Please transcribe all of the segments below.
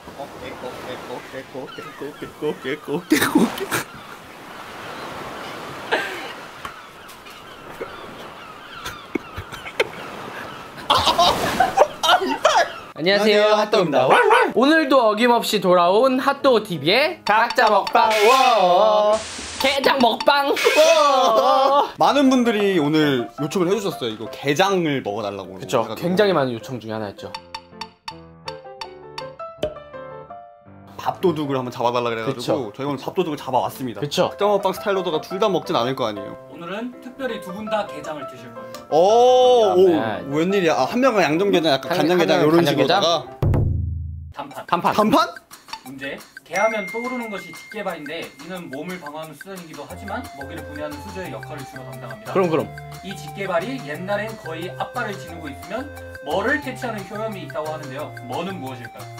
안녕하세요, 핫도그입니다. 오늘도 어김없이 돌아온 핫도그TV의 각자 먹방 게장 먹방. 많은 분들이 오늘 요청을 해주셨어요. 이거 게장을 먹어달라고. 그쵸, 굉장히 많은 요청 중에 하나였죠. 밥도둑을 한번 잡아달라 그래가지고 그쵸. 저희 오늘 밥도둑을 잡아왔습니다. 그쵸. 각자 먹방 스타일로다가 둘 다 먹진 않을 거 아니에요. 오늘은 특별히 두 분 다 게장을 드실 거예요. 오, 야, 웬일이야. 아, 한 명은 양념게장, 약간 간장게장 한 이런 명은 식으로다가. 단판. 단판? 문제. 게하면 떠오르는 것이 집게발인데 이는 몸을 방어하는 수단이기도 하지만 먹이를 분해하는 수저의 역할을 주로 담당합니다. 그럼 이 집게발이 옛날엔 거의 앞발을 지니고 있으면 뭐를 퇴치하는 효험이 있다고 하는데요. 뭐는 무엇일까요?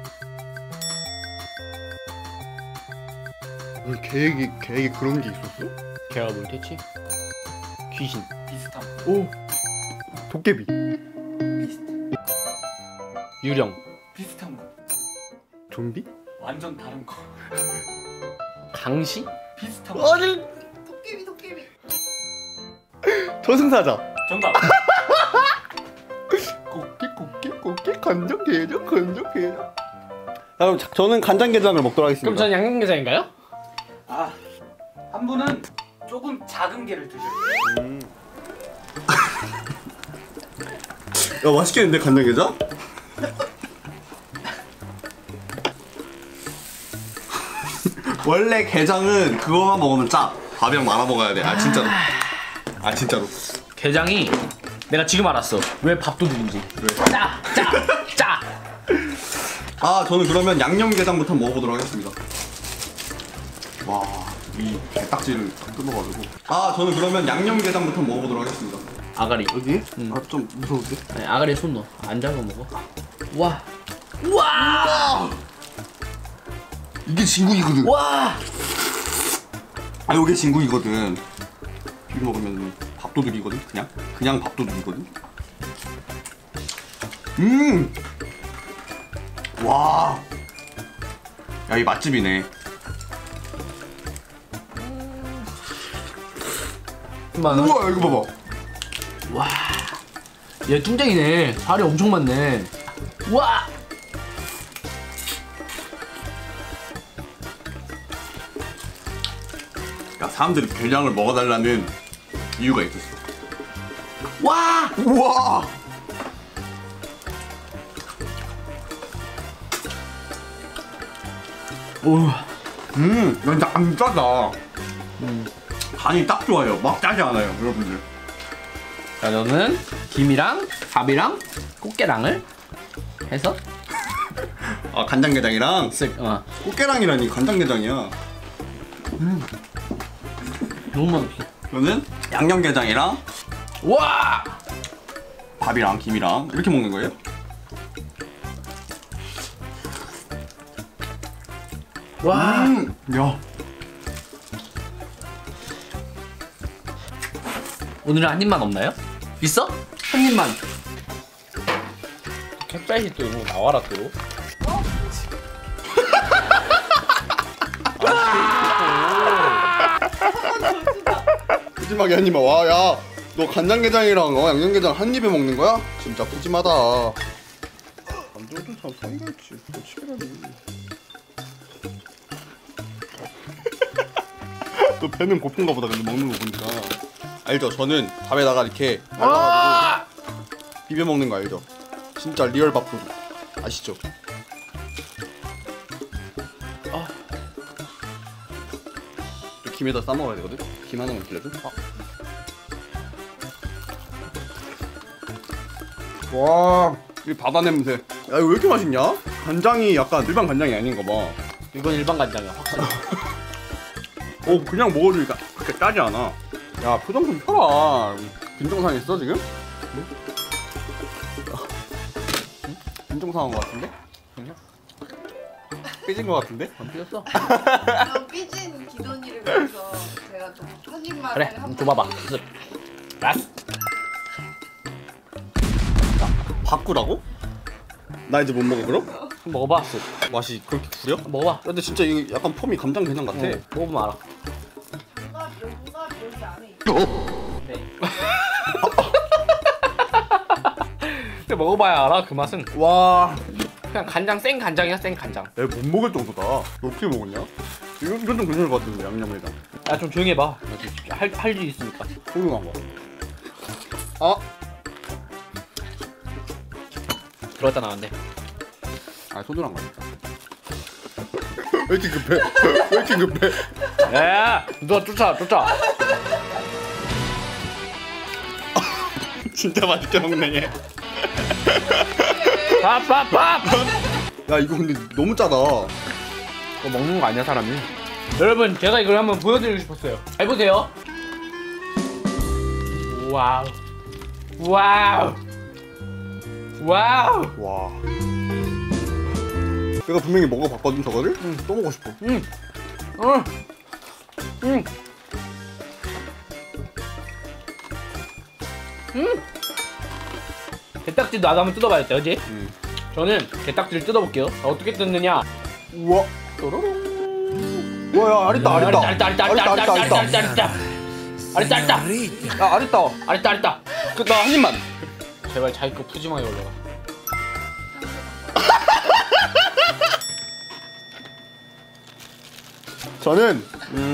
계획이 그런 게 있었어? 개가 뭘 퇴치? 귀신. 비슷함. 오, 도깨비. 유령. 비슷한 거. 좀비? 완전 다른 거. 강시? 비슷한 거. 아니, 도깨비. 저승사자. 정답. 꽃게 간장게장. 자, 그럼 저는 간장게장을 먹도록 하겠습니다. 그럼 전 양념게장인가요? 한 분은 조금 작은 게를 드실 거예요. 야, 맛있겠는데 간장게장? 원래 게장은 그거만 먹으면 짜. 밥이랑 말아 먹어야 돼. 아 진짜로. 진짜로. 게장이 내가 지금 알았어. 왜 밥도둑인지. 왜? 짜. 저는 그러면 양념게장부터 먹어보도록 하겠습니다. 와, 이 게딱지를 뜯어가지고. 저는 그러면 양념게장부터 먹어보도록 하겠습니다. 아가리. 여기? 좀 무서운데? 아니, 아가리에 손 넣어. 안 잡아 먹어. 와. 이게 진국이거든. 와. 이게 진국이거든. 비벼 먹으면 밥도둑이거든. 그냥 밥도둑이거든. 와. 야, 이 맛집이네. 우와, 이거 봐봐. 와. 얘 뚱땡이네. 살이 엄청 많네. 와. 야, 사람들이 게장을 먹어달라는 이유가 있었어. 와. 우와. 오. 진짜 안 짜다. 간이 딱 좋아요. 막 짜지 않아요, 여러분들. 자, 저는 김이랑 밥이랑 꽃게랑을 해서 간장게장이랑 쓱. 꽃게랑이라니 간장게장이야. 너무 맛없어. 저는 양념게장이랑 와. 밥이랑 김이랑 이렇게 먹는 거예요. 와. 야. 오늘은 한 입만 없나요? 있어? 한 입만. 캡사이신 또 이런 거 나와라 또. 푸짐하게 한 입만. 와, 야, 너 간장게장이랑 양념게장 한 입에 먹는 거야? 진짜 푸짐하다. 남자도 참 사이가 있지. 치밀하니. 너 배는 고픈가 보다. 근데 먹는 거 보니까. 알죠? 저는 밥에다가 이렇게 말라가지고 비벼 먹는 거 알죠? 진짜 리얼 밥도둑. 아시죠? 김에다 싸 먹어야 되거든. 김 하나만 빌려줘. 와, 이 바다 냄새. 야, 이거 왜 이렇게 맛있냐? 간장이 약간 일반 간장이 아닌가 봐. 이건 일반 간장이야, 확실히. 그냥 먹어도 그렇게 짜지 않아. 야, 표정 좀 펴라. 빈정상 있어 지금? 응? 빈정상한 거 같은데? 삐진 거 같은데? 안 삐졌어? 너 삐진 기돈이를 위해서 제가 좀 한 입만 그래, 줘봐봐. 라스. 바꾸라고? 나 이제 못 먹어 그럼? 먹어봐. 맛이 그렇게 구려? 먹어봐. 근데 진짜 이거 약간 폼이 간장게장 같아. 먹어보면 알아. 누가 여기 안에 있어. 네. 근데 먹어봐야 알아 그 맛은. 와, 그냥 간장 생 간장이야 생 간장. 야, 못 먹을 정도다. 너 어떻게 먹었냐? 이건 좀 괜찮을 것 같은데 양념에다. 야 좀 조용히 해봐. 할 일 있으니까. 훌륭한 거. 아, 들어갔다 나왔네. 아 소중한 거니까. 왜 이렇게 급해? 왜 이렇게 급해? 야, 너 쫓아. 진짜 맛있게 먹네 얘. 밥. 야 이거 근데 너무 짜다. 이거 먹는 거 아니야 사람이. 여러분 제가 이걸 한번 보여드리고 싶었어요. 잘 보세요. 와우. 와. 내가 분명히 먹어봤거든 저거를. 또 먹고 싶어. 게딱지 나도 한번 뜯어봐야겠다, 그지? 저는 게딱지를 뜯어볼게요. 어떻게 뜯느냐? 우와. 또로롱. 와야 아리따. 아리따. 나 한 입만. 제발 자기 거 푸짐하게 올려라. 저는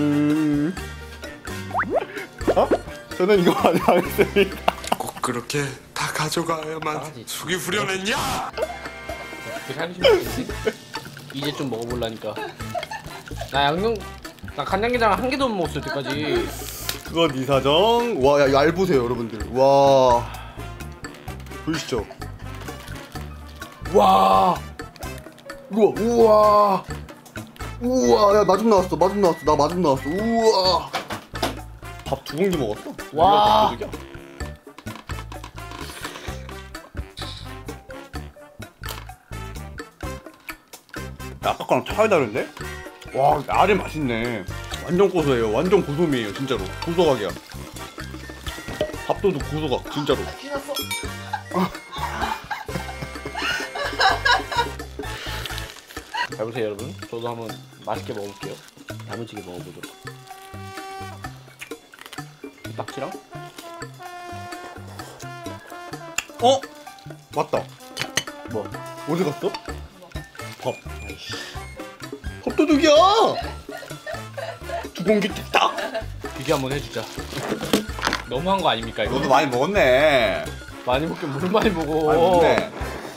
저는 이거 하겠습니다. 꼭 그렇게 다 가져가야만 속이 후련했냐? 그렇게 하기 싫지. 이제 좀 먹어볼라니까. 나 간장게장 한 개도 못 먹었을 때까지. 그거 네 사정. 와, 야, 이거 알 보세요, 여러분들. 와, 보이시죠? 와, 우와, 야, 마중 나왔어. 나 마중 나왔어. 우와, 밥 2공기 먹었어. 와. 우리가 밥도둑이야. 야, 아까 거랑 차이 다른데? 와, 알이 맛있네. 완전 고소해요. 완전 고소미예요, 진짜로. 고소각이야. 밥도둑 고소각, 진짜로. 지났어. 잘 보세요 여러분. 저도 한번 맛있게 먹어볼게요. 야무지게 먹어보도록. 딱지랑? 어? 맞다. 뭐? 어디 갔어? 밥. 아이씨. 밥도둑이야! 2공기 뚝딱! 비교 한번 해주자. 너무한 거 아닙니까 이거? 너도 많이 먹었네. 많이 먹긴 뭘 많이 먹어. 많이 먹네.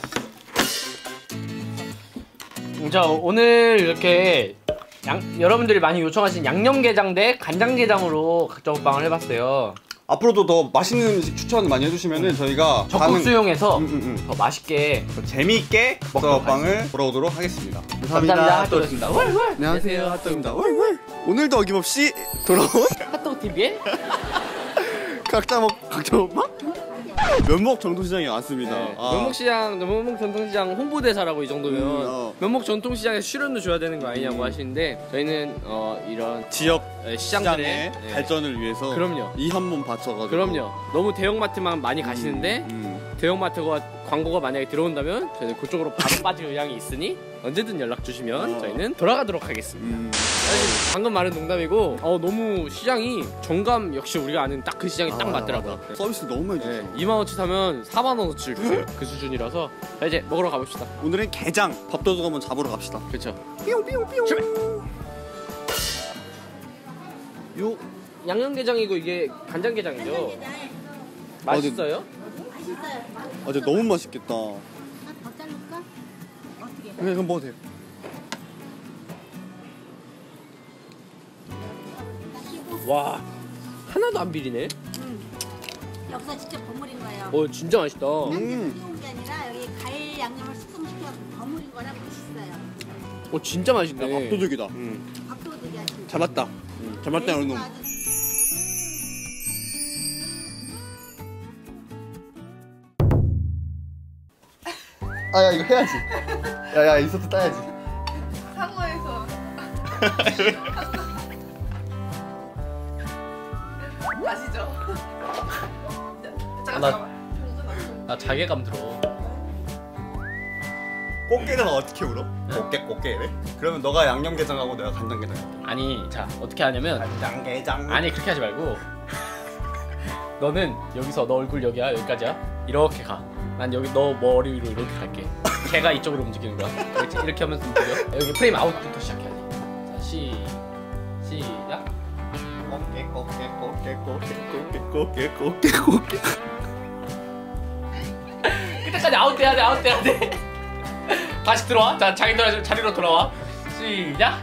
자 오늘 이렇게 여러분들이 많이 요청하신 양념게장 대 간장게장으로 각자 먹방을 해봤어요. 앞으로도 더 맛있는 음식 추천 많이 해주시면은 저희가 적극 수용해서 더 더 맛있게 재미있게 먹도록 먹방을 돌아오도록 하겠습니다. 감사합니다. 핫도그였습니다. 안녕하세요, 핫도그입니다. 오늘도 어김없이 돌아온 핫도그 TV에 각자 먹방? 면목 정도시장에 왔습니다. 네, 면목 전통시장 홍보대사라고 이 정도면 면목 전통시장에서 출연도 줘야 되는 거 아니냐고 하시는데 저희는 이런 지역 시장들의 시장의 발전을 위해서 그럼요. 이 한 몸 바쳐가지고 그럼요. 너무 대형마트만 많이 가시는데 대형마트가 광고가 만약에 들어온다면 저희는 그쪽으로 바로 빠질 의향이 있으니 언제든 연락 주시면 저희는 돌아가도록 하겠습니다. 사실 방금 말은 농담이고 너무 시장이 정감 역시 우리가 아는 딱 그 시장이 딱 맞더라고요. 서비스 너무 많이 주세요. 2만원치 사면 4만원어치를 주세요. 그 수준이라서 자 이제 먹으러 가봅시다. 오늘은 게장 밥도둑 한번 잡으러 갑시다. 그렇죠. 뿅뿅뿅. 요 양념게장이고 이게 간장게장이죠. 맛있어요? 맛있어요. 아, 진짜 너무 맛있겠다. 더 자를까? 어떻게? 그냥 이건 먹어도 돼요. 와 하나도 안 비리네. 여기서 직접 버무린 거예요. 진짜 맛있다. 띄운 게 아니라 여기 갈 양념을 숙성시켜 버무린 거라 맛있어요. 진짜 맛있네. 야, 밥도둑이다. 밥도둑이야 진짜. 잡았다. 잡았다, 이놈. 아, 야, 이거 해야지. 야, 인서트 따야지. 상어에서 아시죠? 잠깐만. 나 자괴감 들어. 꽃게가 어떻게 울어? 꽃게래? 그러면 너가 양념게장하고 내가 간장게장. 아니 자 어떻게 하냐면 간장게장. 아니 그렇게 하지 말고 너는 여기서 너 얼굴 여기야 여기까지야 이렇게 가. 난 여기 너 머리 위로 이렇게 갈게. 걔가 이쪽으로 움직이는 거야. 그렇지? 이렇게 하면서 움직여. 여기 프레임 아웃부터 시작해야지. 자 시작. 꽃게. 그때까지 아웃돼야 돼 아웃돼야 돼. 다시 들어와. 자 자기들 자리로 돌아와. 시작.